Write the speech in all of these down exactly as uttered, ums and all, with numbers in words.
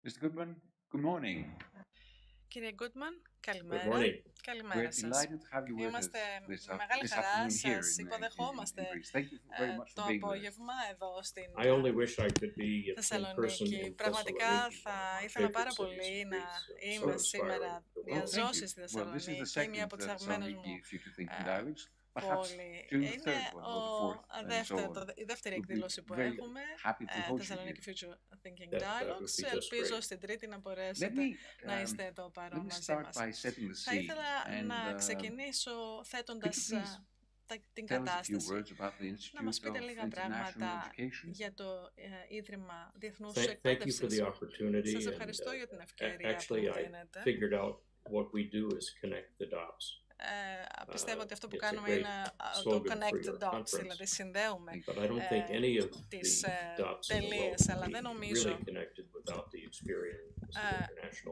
μίστερ Goodman, good morning. Κύριε Goodman, καλημέρα. Καλημέρα σας. Είμαστε με μεγάλη χαρά, σας υποδεχόμαστε το απόγευμα εδώ στην Θεσσαλονίκη. Πραγματικά θα ήθελα πάρα πολύ να είμαι σήμερα διαζώσει στη Θεσσαλονίκη, μία από τις αγαπημένες μου πόλη. Είναι ο δεύτερο, το, η δεύτερη εκδήλωση που έχουμε, Θεσσαλονίκη Future Thinking Dialogues. Ελπίζω στην Τρίτη να μπορέσετε να είστε εδώ παρόν μαζί μας. Θα ήθελα να ξεκινήσω θέτοντας την κατάσταση. Να μας πείτε λίγα πράγματα για το uh, Ίδρυμα Διεθνούς Εκπαίδευσης. Σας ευχαριστώ για την ευκαιρία που μου δίνετε. Uh, πιστεύω ότι αυτό που κάνουμε είναι το connect the dots, δηλαδή συνδέουμε uh, τις uh, τελείες, αλλά δεν νομίζω uh,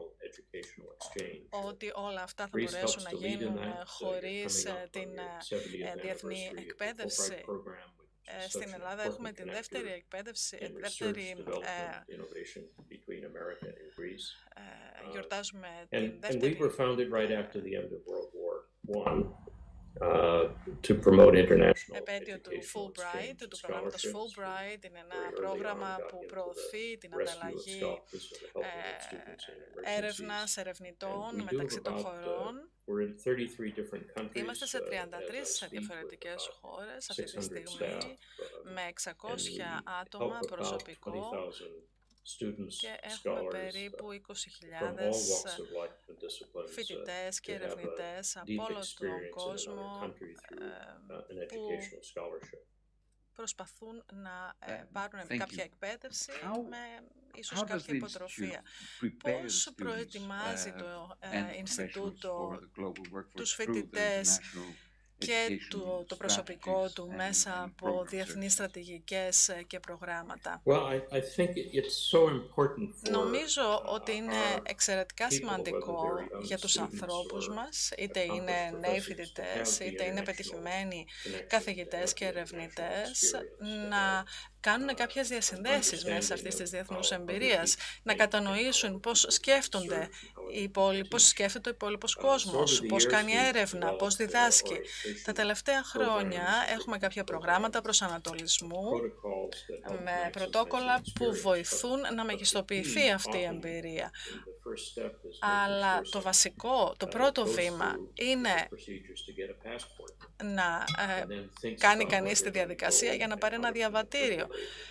ότι όλα αυτά θα μπορέσουν να γίνουν χωρίς uh, την uh, διεθνή εκπαίδευση. Uh, στην Ελλάδα έχουμε την δεύτερη εκπαίδευση, δεύτερη, uh, uh, γιορτάζουμε την δεύτερη Uh, to promote international επέτειο του Fulbright, του προγράμματος Fulbright. Είναι ένα πρόγραμμα που προωθεί την ανταλλαγή ε, έρευνας, ερευνητών μεταξύ των χωρών. Είμαστε σε τριάντα τρεις διαφορετικές χώρες αυτή τη στιγμή, με εξακόσια άτομα προσωπικό, και έχουμε περίπου είκοσι χιλιάδες φοιτητές και ερευνητές από όλο τον κόσμο που προσπαθούν να πάρουν κάποια εκπαίδευση με ίσως κάποια υποτροφία. Πώς προετοιμάζει το Ινστιτούτο τους φοιτητές και το, το προσωπικό του μέσα από διεθνείς στρατηγικές και προγράμματα? Well, I, I think it's so important for, Νομίζω ότι είναι εξαιρετικά σημαντικό για τους ανθρώπους μας, είτε είναι νέοι φοιτητές, είτε είναι πετυχημένοι καθηγητές και ερευνητές, να κάνουν κάποιες διασυνδέσεις μέσα αυτής της διεθνούς εμπειρίας, να κατανοήσουν πώς σκέφτονται οι υπόλοι, πώς σκέφτεται ο υπόλοιπος κόσμος, πώς κάνει έρευνα, πώς διδάσκει. Τα τελευταία χρόνια έχουμε κάποια προγράμματα προσανατολισμού με πρωτόκολλα που βοηθούν να μεγιστοποιηθεί αυτή η εμπειρία. Αλλά το βασικό, το πρώτο βήμα είναι να ε, κάνει κανείς τη διαδικασία για να πάρει ένα διαβατήριο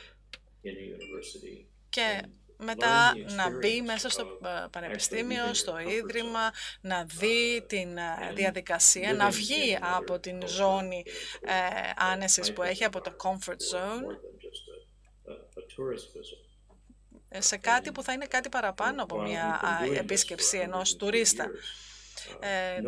και μετά να μπει μέσα στο πανεπιστήμιο, στο ίδρυμα, να δει την διαδικασία, να βγει από την ζώνη ε, άνεσης που έχει, από το comfort zone, σε κάτι που θα είναι κάτι παραπάνω από μια επίσκεψη ενός τουρίστα. Ε,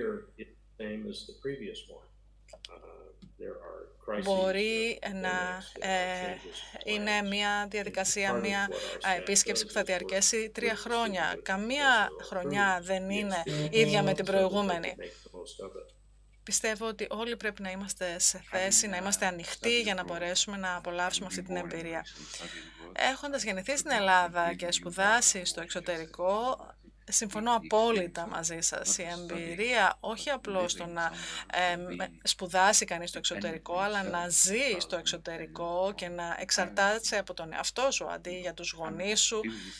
μπορεί να ε, είναι μια διαδικασία, μια επίσκεψη που θα διαρκέσει τρία χρόνια. Καμία χρονιά δεν είναι ίδια με την προηγούμενη. Πιστεύω ότι όλοι πρέπει να είμαστε σε θέση, να είμαστε ανοιχτοί για να μπορέσουμε να απολαύσουμε αυτή την εμπειρία. Έχοντας γεννηθεί στην Ελλάδα και σπουδάσει στο εξωτερικό, συμφωνώ απόλυτα μαζί σας. Η εμπειρία όχι απλώς το να ε, σπουδάσει κανείς στο εξωτερικό, αλλά να ζει στο εξωτερικό και να εξαρτάται από τον εαυτό σου, αντί για τους γονείς σου,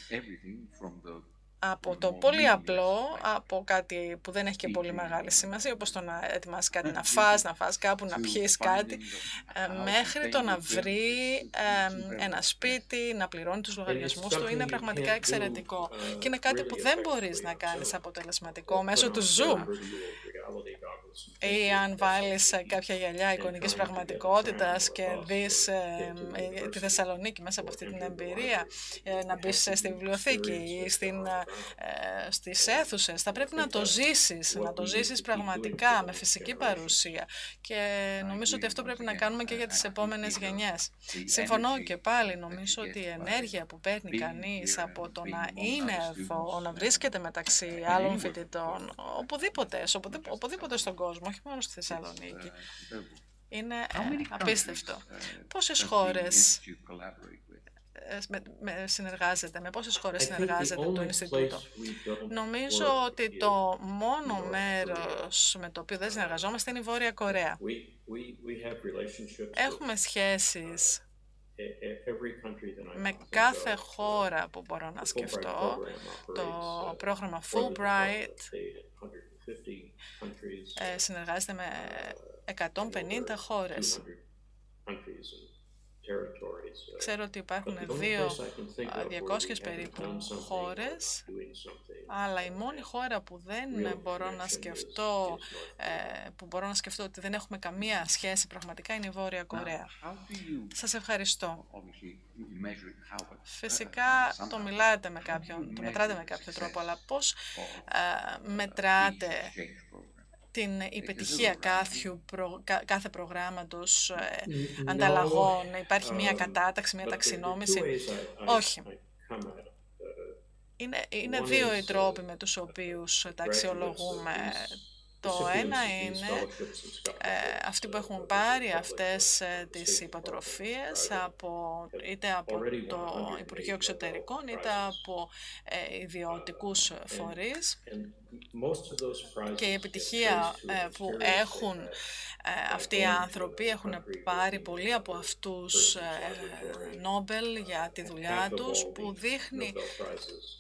από το πολύ απλό, από κάτι που δεν έχει και πολύ μεγάλη σημασία, όπως το να ετοιμάσεις κάτι να φας, να φας κάπου, να πιείς κάτι, μέχρι το να βρει ε, ένα σπίτι, να πληρώνει τους λογαριασμούς του, είναι πραγματικά εξαιρετικό. Και είναι κάτι που δεν μπορείς να κάνεις αποτελεσματικό μέσω του Zoom. Ή αν βάλεις κάποια γυαλιά εικονικής πραγματικότητας και δεις ε, ε, τη Θεσσαλονίκη μέσα από αυτή την εμπειρία, ε, να μπεις στη βιβλιοθήκη ή στην, ε, στις αίθουσες. Θα πρέπει να το ζήσεις, να το ζήσεις πραγματικά, με φυσική παρουσία. Και νομίζω ότι αυτό πρέπει να κάνουμε και για τις επόμενες γενιές. Συμφωνώ και πάλι, νομίζω ότι η ενέργεια που παίρνει κανείς από το να είναι εδώ, να βρίσκεται μεταξύ άλλων φοιτητών, οπουδήποτε, οπουδήποτε, οπουδήποτε στον κόσμο, όχι μόνο στη Θεσσαλονίκη, είναι ε, απίστευτο. Πόσες χώρες με, με, συνεργάζεται, με πόσες χώρες I think the συνεργάζεται το only Ινστιτούτο. place we don't Νομίζω work ότι is το μόνο North μέρος με το οποίο δεν συνεργαζόμαστε είναι η Βόρεια Κορέα. We, we, we have relationships with Έχουμε σχέσεις e- e- every country that I με can think κάθε of. χώρα που μπορώ να The Fulbright σκεφτώ. program Το operates uh, πρόγραμμα for the Department Fulbright of State in one hundred fifty countries, ε, συνεργάζεται με uh, εκατόν and πενήντα over χώρες. two hundred countries and territories. Uh, Ξέρω ότι υπάρχουν but the only δύο, place I can think of where we διακόσιες haven't περίπου done something or χώρες, not doing something αλλά η μόνη χώρα που δεν real μπορώ να connection is, σκεφτώ, is North Korea. ε, που μπορώ να σκεφτώ ότι δεν έχουμε καμία σχέση πραγματικά είναι η Βόρεια Κορέα. How do you, Σας ευχαριστώ. obviously, you measure it how, but, Φυσικά uh, το sometimes, μιλάτε με how do κάποιον, you το measure μετράτε με the κάποιο success τρόπο, αλλά πώς of, ε, uh, μετράτε these exchange programs? την επιτυχία κάθε, προ, κάθε προγράμματος ε, No, ανταλλαγών? Υπάρχει μια um, κατάταξη, μια but the- the two ταξινόμηση? ways I- I- Όχι. I come at it, uh, Είναι, είναι One δύο is, οι uh, τρόποι με τους οποίους the τα graduates of αξιολογούμε. these Το ένα recipients of these είναι scholarships and ε, scholarships, αυτοί που uh, έχουν of πάρει the public, αυτές uh, ε, State τις Department, υποτροφίες private, από, have είτε από already το won one hundred Υπουργείο eight Εξωτερικών είτε prizes. από ε, ιδιωτικούς And- φορείς. and most of those prizes Και η get επιτυχία traced to ε, an που experience they έχουν had ε, αυτοί οι άνθρωποι έχουν πάρει πολλοί από αυτούς ε, Νόμπελ για τη δουλειά half of τους, all που the δείχνει Nobel Prizes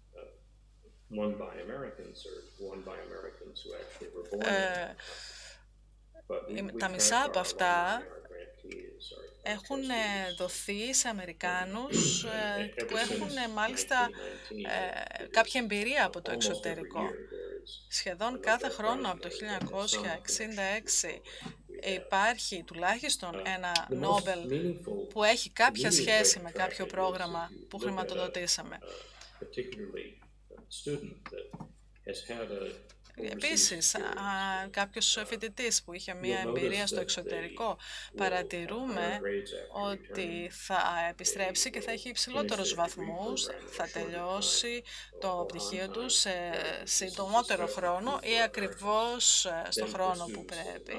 uh, won by Americans or won by Americans who actually were born ε, in. But we- we τα track μισά our από αυτά alumni, our grantees, our- our έχουν trustees. ε, δοθεί σε Αμερικάνους ε, Ever που έχουν since ε, μάλιστα nineteen nineteen, ε, it is κάποια εμπειρία από το almost every εξωτερικό. year there is Σχεδόν a κάθε Nobel χρόνο Prize από το winner that χίλια has some εννιακόσια connection εξήντα to the έξι program we have. υπάρχει τουλάχιστον Uh, ένα the most Νόμπελ meaningful- που έχει κάποια immediate way σχέση to με track κάποιο it is πρόγραμμα if you που look at a- χρηματοδοτήσαμε. a particularly student that has had a overseas Επίσης, experience. κάποιος φοιτητής που είχε μία You'll εμπειρία notice στο that εξωτερικό, will παρατηρούμε have higher grades after ότι returning. θα επιστρέψει και θα έχει υψηλότερους βαθμούς, θα τελειώσει το πτυχίο του σε συντομότερο χρόνο ή ακριβώς στο χρόνο που πρέπει.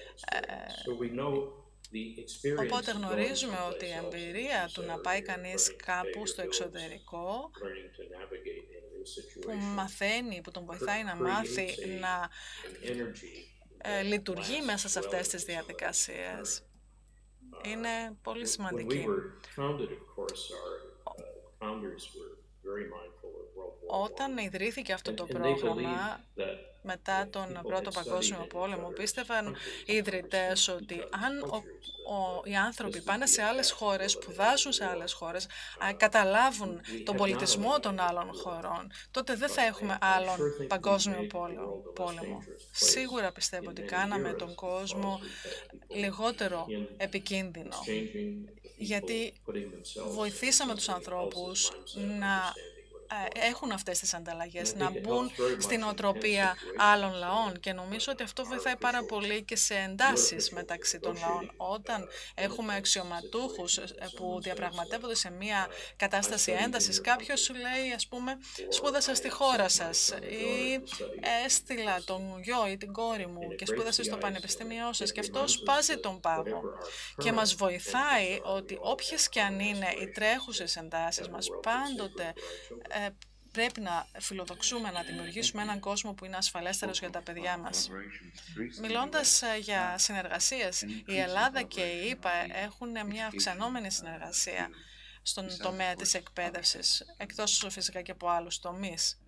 So we know the experience Οπότε of going γνωρίζουμε ότι η someplace else, εμπειρία as you του said να πάει earlier, κανείς learning to pay κάπου your στο bills, εξωτερικό, learning to navigate in a new που situation, μαθαίνει, που τον βοηθάει να creates μάθει a- να an energy ε, that λειτουργεί lasts μέσα σε well αυτές into τις some of that διαδικασίες. Uh, Είναι πολύ When we σημαντική. were founded, of course, our uh, founders were very mindful of World War Όταν One. ιδρύθηκε αυτό And- το and they πρόγραμμα, believed that μετά if τον people Πρώτο had Παγκόσμιο studied in Πόλεμο, each other's πίστευαν countries, οι ιδρυτές understood ότι each other's αν ο, cultures, ο, οι that άνθρωποι this πάνε would be σε a άλλες path to χώρες, eliminating σπουδάσουν σε war. άλλες χώρες, α, καταλάβουν We τον have πολιτισμό not των eliminated άλλων war. χωρών, τότε δεν But θα I- έχουμε I sure άλλον think we've παγκόσμιο made the πόλεμο. world a less πόλεμο. dangerous place Σίγουρα πιστεύω in ότι many κάναμε years τον because κόσμο we've had people λιγότερο in επικίνδυνο, exchanging the people, γιατί putting themselves βοηθήσαμε in τους somebody ανθρώπους else's mindset, να understanding what it ε, was. έχουν αυτές τις ανταλλαγές, And I να think it μπουν helps very much στην in οτροπία tense situations, άλλων so λαών και νομίζω ότι αυτό βοηθάει πάρα πολύ και σε εντάσεις μεταξύ των λαών. Όταν έχουμε αξιωματούχους που διαπραγματεύονται σε μια κατάσταση έντασης, κάποιος σου λέει, ας πούμε, σπούδασα στη χώρα σας ή έστειλα τον γιο ή την κόρη μου και σπούδασε στο πανεπιστήμιό σας και αυτό σπάζει τον πάγο και μας βοηθάει ότι όποιες και αν είναι οι τρέχουσες εντάσεις μας, πάντοτε ε, πρέπει να φιλοδοξούμε να δημιουργήσουμε έναν κόσμο που είναι ασφαλέστερος για τα παιδιά μας. Μιλώντας ε, για συνεργασίες, η Ελλάδα και η ΗΠΑ έχουν μια αυξανόμενη συνεργασία στον τομέα της εκπαίδευσης, εκτός φυσικά και από άλλους τομείς.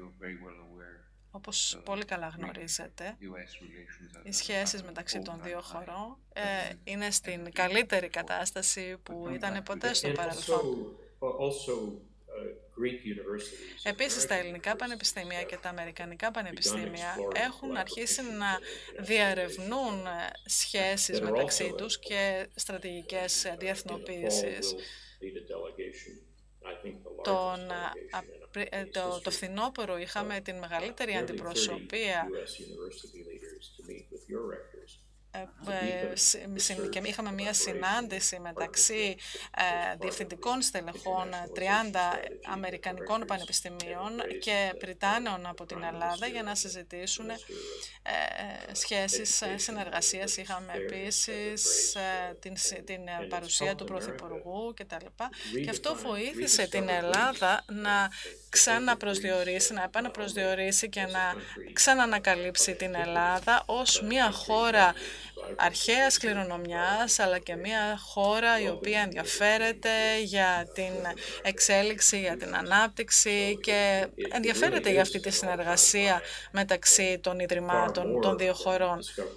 Όπως πολύ καλά γνωρίζετε, οι σχέσεις μεταξύ των δύο χωρών ε, είναι στην καλύτερη κατάσταση που ήταν ποτέ στο And παρελθόν. also, also, uh, Greek universities and Επίσης, τα American ελληνικά universities πανεπιστήμια have και τα αμερικανικά πανεπιστήμια exploring έχουν αρχίσει collaboration να and διαρευνούν ε, σχέσεις that are μεταξύ also τους και στρατηγικές ε, In the fall, διεθνοποίησεις. we'll lead a delegation, I think the largest Τον, delegation in Απρι- ε, American το, το history. φθινόπωρο είχαμε την μεγαλύτερη Nearly αντιπροσωπεία thirty U S university leaders to meet with your rectors και είχαμε μία συνάντηση μεταξύ διευθυντικών στελεχών τριάντα αμερικανικών πανεπιστημίων και Βρυτάνεων από την Ελλάδα για να συζητήσουν σχέσεις συνεργασίας. Είχαμε επίσης την, την παρουσία του Πρωθυπουργού κτλ. Και αυτό βοήθησε την Ελλάδα να ξαναπροσδιορίσει, να επαναπροσδιορίσει και να ξανανακαλύψει την Ελλάδα ως μια χώρα αρχαίας κληρονομιάς, αλλά και μια χώρα η οποία ενδιαφέρεται για την εξέλιξη, για την ανάπτυξη και ενδιαφέρεται για αυτή τη συνεργασία μεταξύ των ιδρυμάτων των δύο χωρών.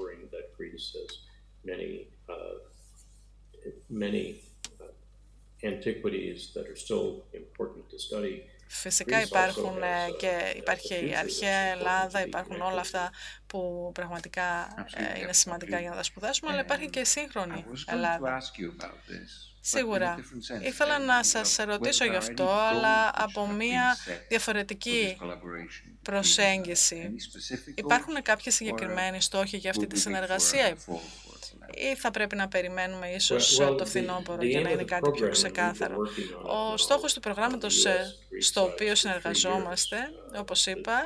Φυσικά υπάρχουν και υπάρχει η αρχαία Ελλάδα, υπάρχουν όλα αυτά που πραγματικά είναι σημαντικά για να τα σπουδάσουμε, αλλά υπάρχει και η σύγχρονη Ελλάδα. Σίγουρα. Ήθελα να σας ρωτήσω γι' αυτό, αλλά από μια διαφορετική προσέγγιση. Υπάρχουν κάποιοι συγκεκριμένοι στόχοι για αυτή τη συνεργασία ή θα πρέπει να περιμένουμε ίσως το φθινόπωρο για να είναι κάτι πιο ξεκάθαρο? Ο στόχος του προγράμματος στο οποίο συνεργαζόμαστε, όπως είπα,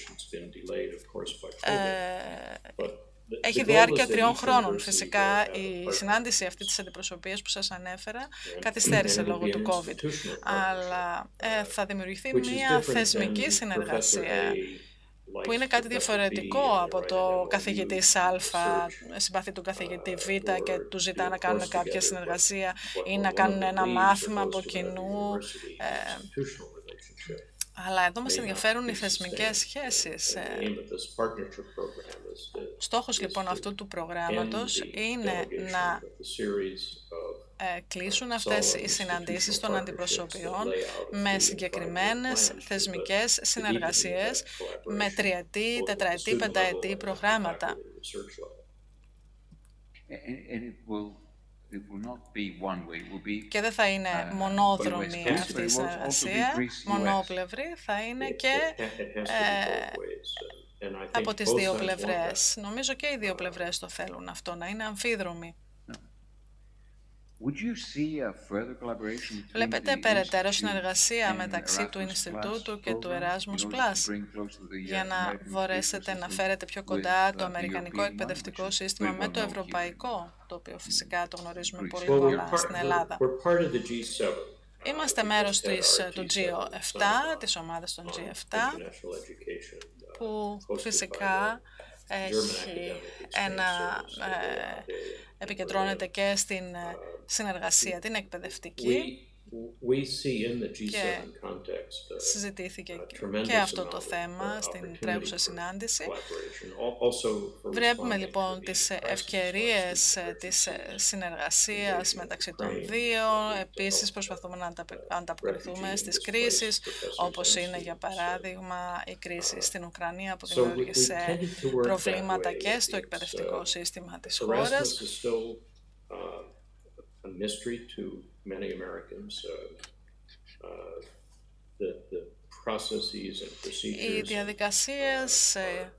ε, έχει διάρκεια τριών χρόνων. Φυσικά η συνάντηση αυτή της αντιπροσωπείας που σας ανέφερα καθυστέρησε λόγω του COVID. Αλλά ε, θα δημιουργηθεί μια θεσμική συνεργασία που είναι κάτι διαφορετικό από το καθηγητής Α, συμπαθεί του καθηγητή Β και του ζητά να κάνουν κάποια συνεργασία ή να κάνουν ένα μάθημα από κοινού. Ε, αλλά εδώ μας ενδιαφέρουν οι θεσμικές σχέσεις. Στόχος λοιπόν αυτού του προγράμματος είναι να κλείσουν αυτές οι συναντήσεις των αντιπροσωπιών με συγκεκριμένες θεσμικές συνεργασίες, με τριετή, τετραετή, πενταετή προγράμματα. Και δεν θα είναι μονόδρομη αυτή η συνεργασία, μονόπλευρη, θα είναι και ε, από τις δύο πλευρές. Νομίζω και οι δύο πλευρές το θέλουν αυτό, να είναι αμφίδρομη. Βλέπετε περαιτέρω συνεργασία μεταξύ του Ινστιτούτου και του Erasmus Plus για να μπορέσετε να φέρετε πιο κοντά το αμερικανικό εκπαιδευτικό σύστημα με το ευρωπαϊκό, το οποίο φυσικά το γνωρίζουμε πολύ καλά στην Ελλάδα. Είμαστε μέρος της, του τζι επτά, της ομάδας των τζι επτά, που φυσικά έχει ένα, ε, επικεντρώνεται και στην συνεργασία την εκπαιδευτική και συζητήθηκε και αυτό το θέμα στην τρέχουσα συνάντηση. Βλέπουμε λοιπόν τις ευκαιρίες της συνεργασίας μεταξύ των δύο. Επίσης προσπαθούμε να ανταποκριθούμε στις κρίσεις, όπως είναι για παράδειγμα η κρίση στην Ουκρανία που δημιούργησε προβλήματα και στο εκπαιδευτικό σύστημα της χώρας. A mystery to many Americans. Uh, uh, the, the processes and procedures Οι διαδικασίες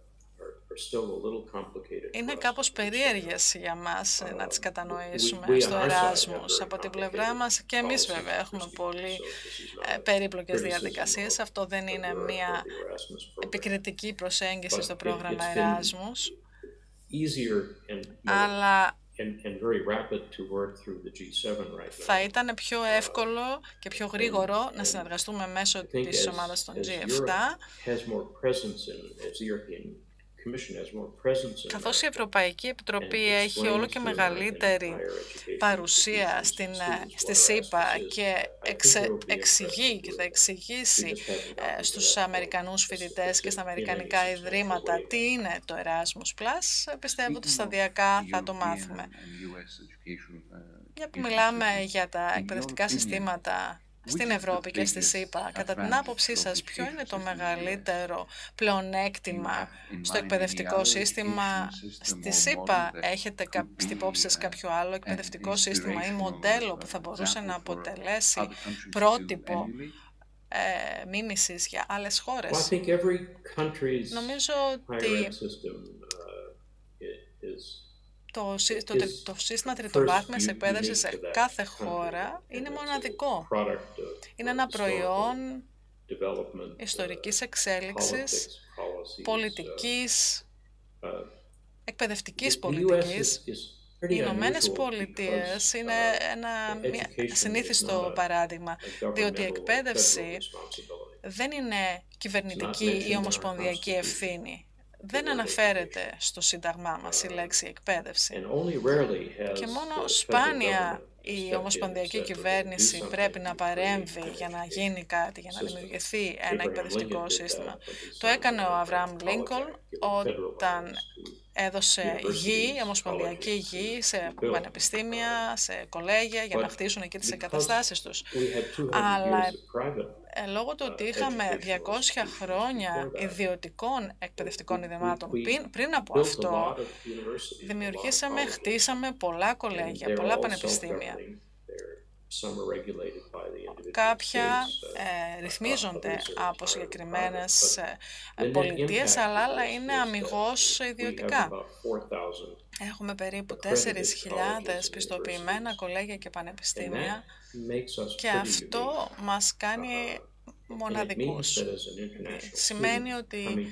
είναι κάπως περίεργες για μας να τις κατανοήσουμε στο Εράσμους. Από την πλευρά μας και εμείς βέβαια έχουμε πολύ περίπλοκες διαδικασίες. Αυτό δεν είναι μια επικριτική προσέγγιση στο πρόγραμμα Εράσμους. Αλλά θα ήταν πιο εύκολο και πιο γρήγορο να συνεργαστούμε μέσω της ομάδας των τζι επτά, καθώς η Ευρωπαϊκή Επιτροπή έχει όλο και μεγαλύτερη παρουσία στην, στη ΣΥΠΑ και εξε, εξηγεί και θα εξηγήσει ε, στους Αμερικανούς φοιτητές και στα Αμερικανικά ιδρύματα τι είναι το Erasmus Plus, πιστεύω ότι σταδιακά θα το μάθουμε. Για που μιλάμε για τα εκπαιδευτικά συστήματα στην Ευρώπη και στη ΣΥΠΑ, κατά την άποψή σας, ποιο είναι το μεγαλύτερο πλεονέκτημα στο εκπαιδευτικό σύστημα στη ΣΥΠΑ? Έχετε στην υπόψη σας κάποιο άλλο εκπαιδευτικό σύστημα ή μοντέλο που θα μπορούσε να αποτελέσει πρότυπο ε, μίμησης για άλλες χώρες? Νομίζω ότι το, το, το σύστημα τριτοβάθμιας εκπαίδευσης σε κάθε χώρα είναι μοναδικό. Είναι ένα προϊόν ιστορικής εξέλιξης, πολιτικής, εκπαιδευτικής πολιτικής. Οι Ηνωμένες Πολιτείες είναι ένα μια, συνήθιστο παράδειγμα, διότι η εκπαίδευση δεν είναι κυβερνητική ή ομοσπονδιακή ευθύνη. Δεν αναφέρεται στο Σύνταγμά μας η λέξη εκπαίδευση. Και μόνο σπάνια η ομοσπονδιακή κυβέρνηση πρέπει να παρέμβει για να γίνει κάτι, για να δημιουργηθεί ένα εκπαιδευτικό σύστημα. Το έκανε ο Αβραάμ Λίνκολν όταν έδωσε γη, ομοσπονδιακή γη, σε πανεπιστήμια, σε κολέγια, για να χτίσουν εκεί τις εγκαταστάσεις τους. Αλλά ε, λόγω του ότι είχαμε διακόσια χρόνια ιδιωτικών εκπαιδευτικών ιδρυμάτων πριν, πριν από αυτό, δημιουργήσαμε, χτίσαμε πολλά κολέγια, πολλά πανεπιστήμια. Κάποια ε, ρυθμίζονται από συγκεκριμένες ε, πολιτείες, αλλά άλλα είναι αμιγώς ιδιωτικά. Έχουμε περίπου τέσσερις χιλιάδες πιστοποιημένα κολέγια και πανεπιστήμια και αυτό μας κάνει μοναδικούς. Σημαίνει ότι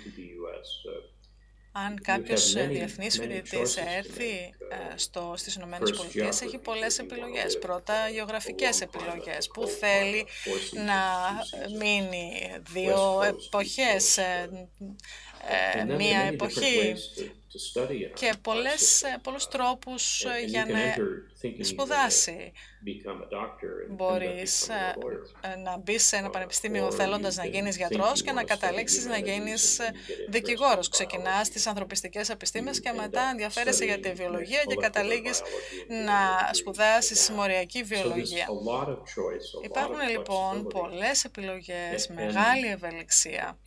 αν κάποιος διεθνής φοιτητής έρθει στο, στις Ηνωμένες Πολιτείες, έχει πολλές επιλογές. Πρώτα, γεωγραφικές επιλογές, που θέλει να μείνει δύο εποχές, μία εποχή και πολλές, πολλούς τρόπους για να σπουδάσει. Μπορείς να μπεις σε ένα πανεπιστήμιο θέλοντας να γίνεις γιατρός και να καταλήξεις να γίνεις δικηγόρος. Ξεκινάς στις ανθρωπιστικές επιστήμες και μετά ενδιαφέρεσαι για τη βιολογία και καταλήγεις να σπουδάσεις συμμοριακή βιολογία. Υπάρχουν λοιπόν πολλές επιλογές, μεγάλη ευελιξία.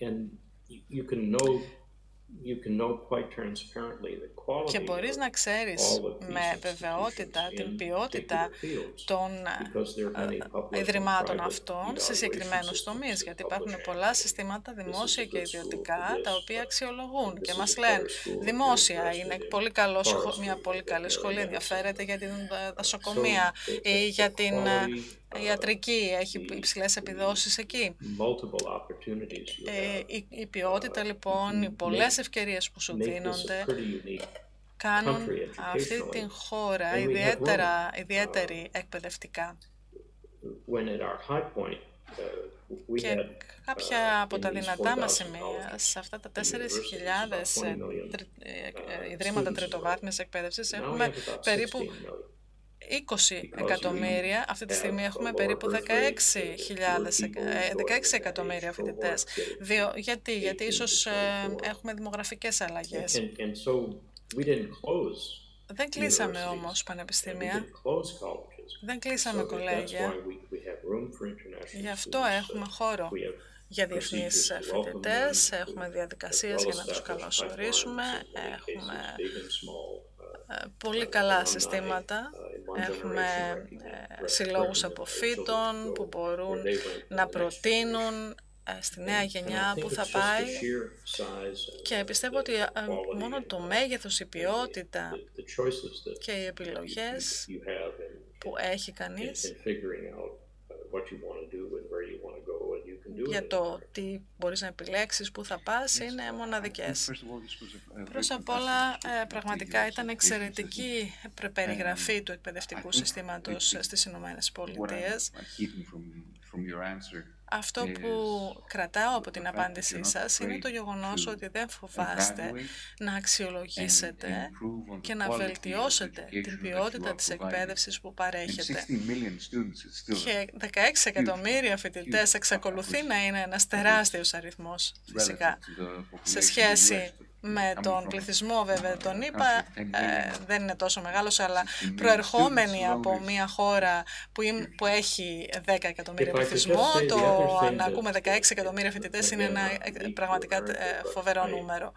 Και μπορείς να ξέρεις με βεβαιότητα την ποιότητα των ιδρυμάτων αυτών σε συγκεκριμένους τομείς, γιατί υπάρχουν πολλά συστήματα δημόσια και ιδιωτικά τα οποία αξιολογούν και μας λένε δημόσια είναι πολύ καλό, μια πολύ καλή σχολή, ενδιαφέρεται για την δασοκομεία ή για την ιατρική, έχει υψηλές επιδόσεις εκεί. Ε, η, η ποιότητα λοιπόν, οι πολλές ευκαιρίες που σου δίνονται κάνουν αυτή την χώρα ιδιαίτερα, ιδιαίτερη εκπαιδευτικά. Και κάποια από τα δυνατά μας σημεία, σε αυτά τα τέσσερις χιλιάδες ιδρύματα τριτοβάθμιας εκπαίδευσης, έχουμε περίπου είκοσι εκατομμύρια, αυτή τη στιγμή έχουμε περίπου δεκαέξι εκατομμύρια φοιτητές. Δύο, γιατί, γιατί ίσως ε, έχουμε δημογραφικές αλλαγές. Δεν κλείσαμε όμως πανεπιστήμια, δεν κλείσαμε κολέγια, γι' αυτό έχουμε χώρο για διεθνείς φοιτητές, έχουμε διαδικασίες για να τους καλωσορίσουμε, έχουμε πολύ καλά συστήματα. Έχουμε συλλόγους αποφύτων που μπορούν να προτείνουν στη νέα γενιά που θα πάει και πιστεύω ότι μόνο το μέγεθος, η ποιότητα και οι επιλογές που έχει κανείς για το τι μπορείς να επιλέξεις, που θα πας, είναι μοναδικές. Προς απ' όλα, πραγματικά ήταν εξαιρετική περιγραφή του εκπαιδευτικού συστήματος στις Ηνωμένες Πολιτείες. Αυτό που κρατάω από την απάντησή σας είναι το γεγονός ότι δεν φοβάστε να αξιολογήσετε και να βελτιώσετε την ποιότητα της εκπαίδευσης που παρέχετε. Και δεκαέξι εκατομμύρια φοιτητές εξακολουθεί να είναι ένας τεράστιος αριθμός, φυσικά, σε σχέση με τον πληθυσμό, βέβαια, τον είπα, ε, δεν είναι τόσο μεγάλος, αλλά προερχόμενοι από μια χώρα που, είναι, που έχει δέκα εκατομμύρια πληθυσμό, το να ακούμε δεκαέξι εκατομμύρια φοιτητές είναι ένα πραγματικά ε, φοβερό νούμερο.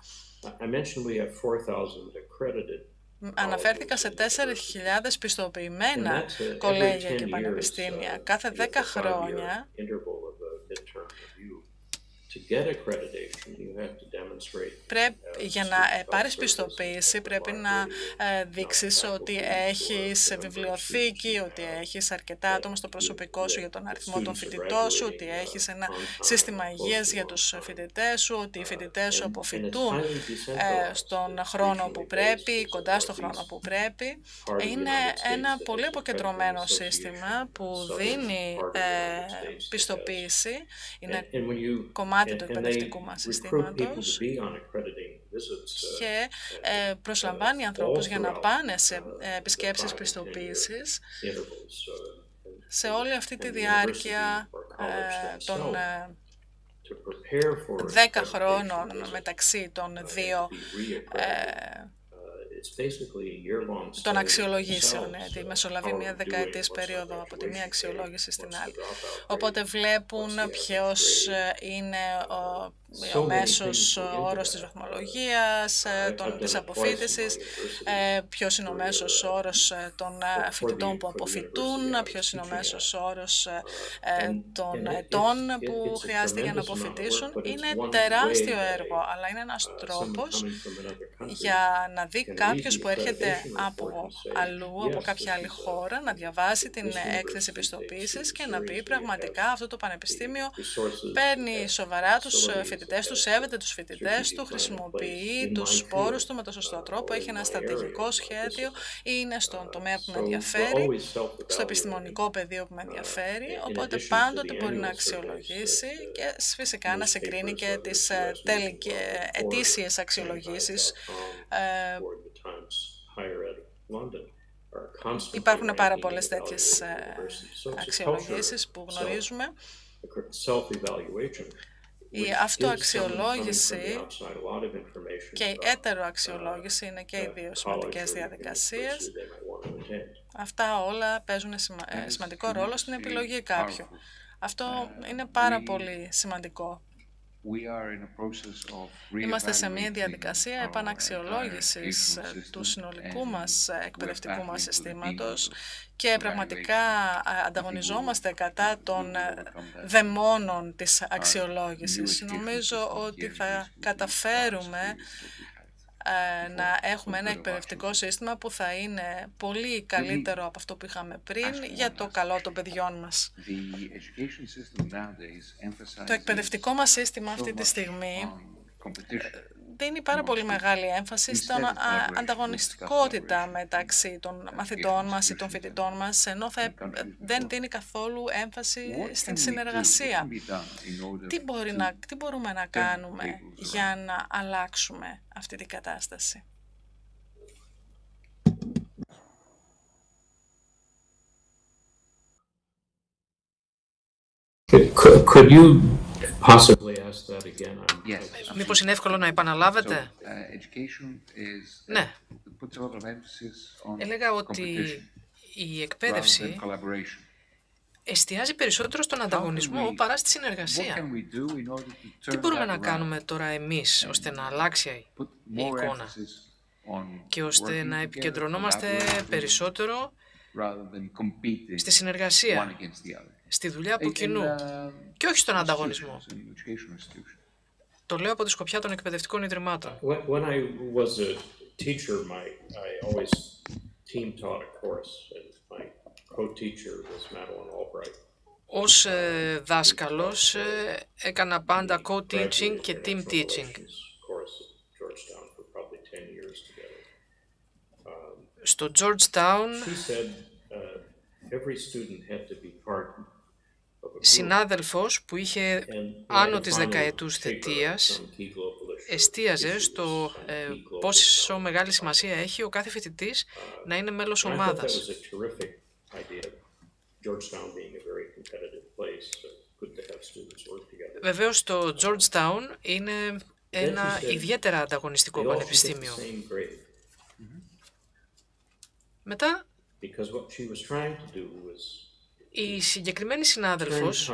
Αναφέρθηκα σε τέσσερις χιλιάδες πιστοποιημένα κολέγια και πανεπιστήμια κάθε δέκα χρόνια. Πρέπει, για να πάρεις πιστοποίηση πρέπει να δείξεις ότι έχεις βιβλιοθήκη, ότι έχεις αρκετά άτομα στο προσωπικό σου για τον αριθμό των φοιτητών σου, ότι έχεις ένα σύστημα υγείας για τους φοιτητές σου, ότι οι φοιτητές σου αποφοιτούν στον χρόνο που πρέπει, κοντά στον χρόνο που πρέπει. Είναι ένα πολύ αποκεντρωμένο σύστημα που δίνει πιστοποίηση, είναι κομμάτι του εκπαιδευτικού μας συστήματος και ε, προσλαμβάνει ανθρώπους για να πάνε σε ε, επισκέψεις πιστοποίησης σε όλη αυτή τη διάρκεια ε, των ε, δέκα χρόνων μεταξύ των δύο ε, των αξιολογήσεων. Τη μεσολαβεί μια δεκαετής περίοδο από τη μία αξιολόγηση στην άλλη. Οπότε βλέπουν ποιος είναι ο, ο μέσος όρος της βαθμολογίας, των, της αποφοίτησης, ποιος είναι ο μέσος όρος των φοιτητών που αποφοιτούν, ποιος είναι ο μέσος όρος των ετών που χρειάζεται για να αποφοιτήσουν. Είναι τεράστιο έργο, αλλά είναι ένας τρόπος για να δει κάποιος που έρχεται από αλλού, από κάποια άλλη χώρα, να διαβάσει την έκθεση πιστοποίησης και να πει πραγματικά αυτό το πανεπιστήμιο παίρνει σοβαρά τους φοιτητές του, σέβεται τους φοιτητές του, χρησιμοποιεί τους σπόρους του με τον σωστό τρόπο, έχει ένα στρατηγικό σχέδιο, είναι στον τομέα που με ενδιαφέρει, στο επιστημονικό πεδίο που με ενδιαφέρει, οπότε πάντοτε μπορεί να αξιολογήσει και φυσικά να συγκρίνει και τις ετήσιες αξιολογήσεις. Υπάρχουν πάρα πολλές τέτοιες αξιολογήσεις που γνωρίζουμε. Η αυτοαξιολόγηση και η έτεροαξιολόγηση είναι και οι δύο σημαντικές διαδικασίες. Αυτά όλα παίζουν σημαντικό ρόλο στην επιλογή κάποιου. Αυτό είναι πάρα πολύ σημαντικό. Είμαστε σε μια διαδικασία επαναξιολόγησης του συνολικού μας εκπαιδευτικού μας συστήματος και πραγματικά ανταγωνιζόμαστε κατά των δαιμόνων της αξιολόγησης. Νομίζω ότι θα καταφέρουμε να έχουμε ένα εκπαιδευτικό σύστημα που θα είναι πολύ καλύτερο από αυτό που είχαμε πριν για το καλό των παιδιών μας. Το εκπαιδευτικό μας σύστημα αυτή τη στιγμή δίνει πάρα πολύ μεγάλη έμφαση στην ανταγωνιστικότητα μεταξύ των μαθητών μας ή των φοιτητών μας, ενώ θα, δεν δίνει καθόλου έμφαση στην συνεργασία. Τι, μπορεί να, τι μπορούμε να κάνουμε για να αλλάξουμε αυτή την κατάσταση? Could you possibly ask that again? Yes. Μήπως είναι εύκολο να επαναλάβετε? So, uh, education is, Ναι. uh, puts a lot of emphasis on Έλεγα ότι η εκπαίδευση εστιάζει περισσότερο στον ανταγωνισμό παρά στη συνεργασία. Τι μπορούμε να κάνουμε τώρα εμείς ώστε να αλλάξει η εικόνα και ώστε να επικεντρωνόμαστε περισσότερο στη συνεργασία, στη δουλειά από κοινού και όχι στον ανταγωνισμό? Το λέω από τη σκοπιά των εκπαιδευτικών ιδρυμάτων. When I was a teacher, my I always team taught a course, and my co-teacher was Madeline Albright. Ως ε, δάσκαλος ε, έκανα πάντα co-teaching και team teaching. Στο Georgetown, συνάδελφος που είχε άνω της δεκαετούς θητείας εστίαζε στο ε, πόσο μεγάλη σημασία έχει ο κάθε φοιτητής να είναι μέλος ομάδας. Βεβαίως το Georgetown είναι ένα ιδιαίτερα ανταγωνιστικό πανεπιστήμιο. Μετά, η συγκεκριμένη συνάδελφος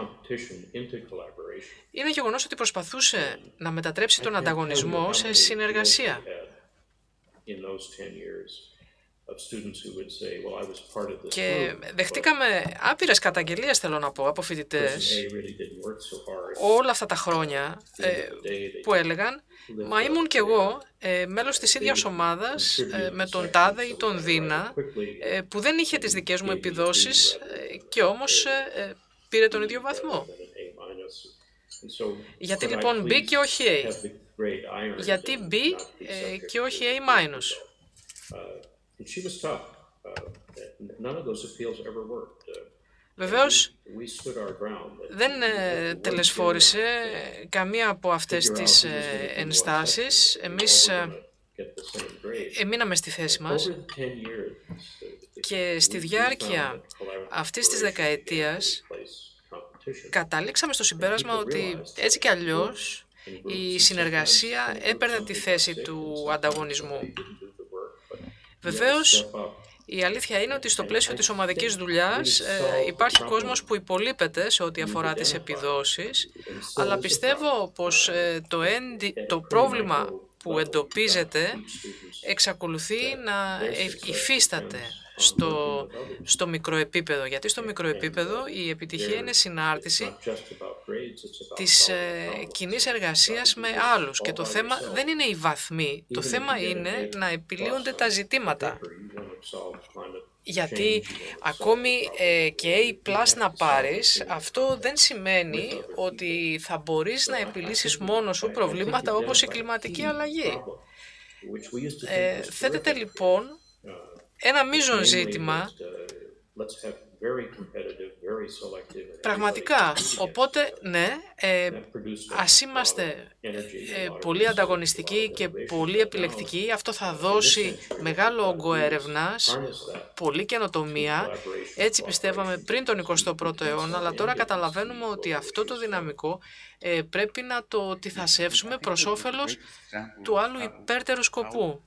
είναι γεγονός ότι προσπαθούσε να μετατρέψει τον ανταγωνισμό σε συνεργασία. Και δεχτήκαμε άπειρες καταγγελίες, θέλω να πω, από φοιτητές όλα αυτά τα χρόνια ε, που έλεγαν «Μα ήμουν κι εγώ ε, μέλος της ίδιας ομάδας ε, με τον Τάδε ή τον Δίνα ε, που δεν είχε τις δικές μου επιδόσεις ε, και όμως ε, πήρε τον ίδιο βαθμό». Γιατί λοιπόν B και όχι A? Γιατί B ε, και όχι A-. Βεβαίως, δεν ε, τελεσφόρησε καμία από αυτές τις ε, ενστάσεις. Εμείς ε, εμείναμε στη θέση μας και στη διάρκεια αυτής της δεκαετίας καταλήξαμε στο συμπέρασμα ότι έτσι κι αλλιώς η συνεργασία έπαιρνε τη θέση του ανταγωνισμού. Βεβαίως, η αλήθεια είναι ότι στο πλαίσιο της ομαδικής δουλειάς ε, υπάρχει κόσμος που υπολείπεται σε ό,τι αφορά τις επιδόσεις, αλλά πιστεύω πως ε, το, έντι... το πρόβλημα που εντοπίζεται εξακολουθεί να υφίσταται στο, στο μικροεπίπεδο. Γιατί στο μικροεπίπεδο η επιτυχία είναι συνάρτηση της ε, κοινής εργασίας με άλλους. Και το θέμα δεν είναι οι βαθμοί, το θέμα είναι να επιλύονται τα ζητήματα. Γιατί ακόμη ε, και A+ να πάρεις, αυτό δεν σημαίνει ότι θα μπορείς να επιλύσεις μόνος σου προβλήματα όπως η κλιματική αλλαγή. Ε, θέτεται λοιπόν ένα μείζον ζήτημα πραγματικά. Οπότε, ναι, ε, ας είμαστε ε, πολύ ανταγωνιστικοί και πολύ επιλεκτικοί. Αυτό θα δώσει μεγάλο όγκο έρευνας, πολλή καινοτομία. Έτσι πιστεύαμε πριν τον εικοστό πρώτο αιώνα, αλλά τώρα καταλαβαίνουμε ότι αυτό το δυναμικό ε, πρέπει να το τιθασεύσουμε προς όφελος του άλλου υπέρτερου σκοπού.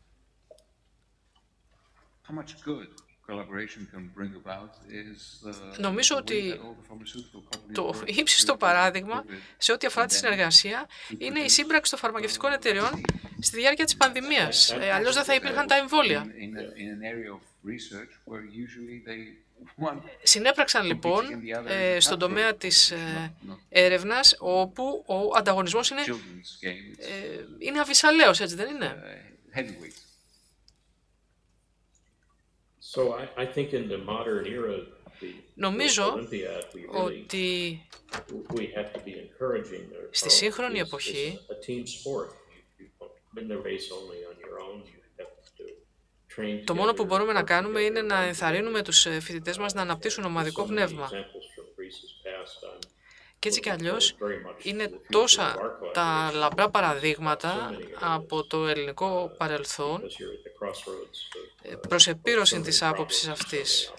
Νομίζω ότι το ύψιστο παράδειγμα σε ό,τι αφορά τη συνεργασία είναι η σύμπραξη των φαρμακευτικών εταιριών στη διάρκεια της πανδημίας. Ε, αλλιώς δεν θα υπήρχαν τα εμβόλια. Συνέπραξαν λοιπόν ε, στον τομέα της ε, έρευνας, όπου ο ανταγωνισμός είναι, ε, είναι αβυσσαλαίος, έτσι δεν είναι? Νομίζω ότι στη σύγχρονη εποχή το μόνο που μπορούμε να κάνουμε είναι να ενθαρρύνουμε τους φοιτητές μας να αναπτύσσουν ομαδικό πνεύμα. Και έτσι κι αλλιώς είναι τόσα τα λαμπρά παραδείγματα από το ελληνικό παρελθόν προς επίρρωση της άποψης αυτής.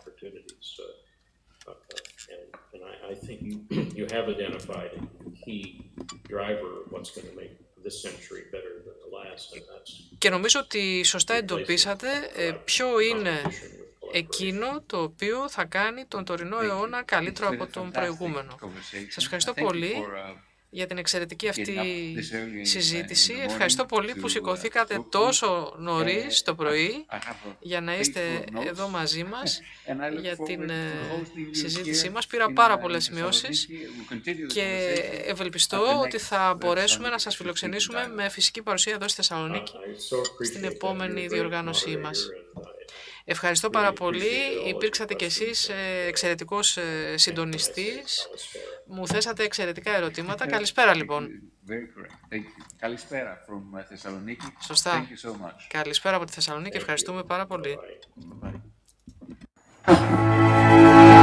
Και νομίζω ότι σωστά εντοπίσατε ποιο είναι εκείνο το οποίο θα κάνει τον τωρινό αιώνα καλύτερο από τον προηγούμενο. Σας ευχαριστώ πολύ για την εξαιρετική αυτή συζήτηση. Ευχαριστώ πολύ που σηκωθήκατε τόσο νωρίς το πρωί για να είστε εδώ μαζί μας για την συζήτησή μας. Πήρα πάρα πολλές σημειώσεις και ευελπιστώ ότι θα μπορέσουμε να σας φιλοξενήσουμε με φυσική παρουσία εδώ στη Θεσσαλονίκη στην επόμενη διοργάνωσή μας. Ευχαριστώ πάρα πολύ. Υπήρξατε κι εσείς εξαιρετικός συντονιστής. Μου θέσατε εξαιρετικά ερωτήματα. Καλησπέρα λοιπόν. Καλησπέρα from Θεσσαλονίκη. Σωστά. Καλησπέρα από τη Θεσσαλονίκη. Ευχαριστούμε πάρα πολύ.